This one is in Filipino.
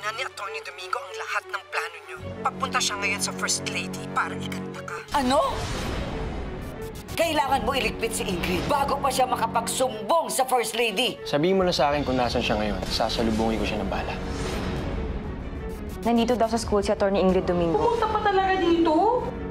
na ni Atty. Domingo ang lahat ng plano niyo. Papunta siya ngayon sa First Lady para ikanta ka. Ano? Kailangan mo iligpit si Ingrid bago pa siya makapagsumbong sa First Lady. Sabihin mo na sa akin kung nasan siya ngayon. Sasalubungin ko siya ng bala. Nandito daw sa school si Atty. Ingrid Domingo. Pumunta pa talaga dito?